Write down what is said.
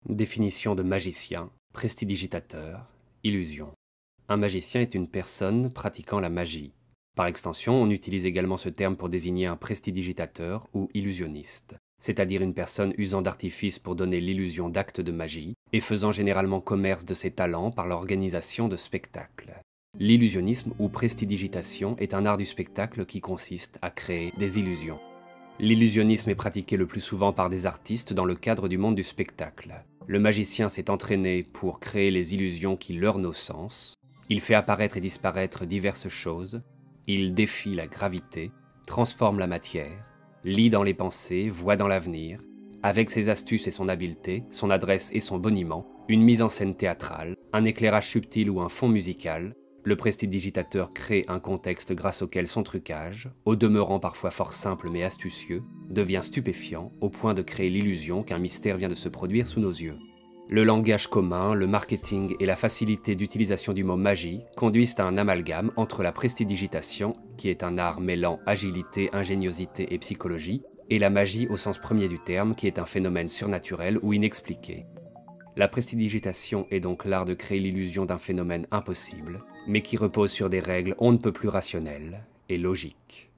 Définition de magicien, prestidigitateur, illusion. Un magicien est une personne pratiquant la magie. Par extension, on utilise également ce terme pour désigner un prestidigitateur ou illusionniste, c'est-à-dire une personne usant d'artifices pour donner l'illusion d'actes de magie et faisant généralement commerce de ses talents par l'organisation de spectacles. L'illusionnisme ou prestidigitation est un art du spectacle qui consiste à créer des illusions. L'illusionnisme est pratiqué le plus souvent par des artistes dans le cadre du monde du spectacle. Le magicien s'est entraîné pour créer les illusions qui leurrent nos sens. Il fait apparaître et disparaître diverses choses. Il défie la gravité, transforme la matière, lit dans les pensées, voit dans l'avenir. Avec ses astuces et son habileté, son adresse et son boniment, une mise en scène théâtrale, un éclairage subtil ou un fond musical, le prestidigitateur crée un contexte grâce auquel son trucage, au demeurant parfois fort simple mais astucieux, devient stupéfiant au point de créer l'illusion qu'un mystère vient de se produire sous nos yeux. Le langage commun, le marketing et la facilité d'utilisation du mot magie conduisent à un amalgame entre la prestidigitation, qui est un art mêlant agilité, ingéniosité et psychologie, et la magie au sens premier du terme, qui est un phénomène surnaturel ou inexpliqué. La prestidigitation est donc l'art de créer l'illusion d'un phénomène impossible, mais qui repose sur des règles on ne peut plus rationnelles et logiques.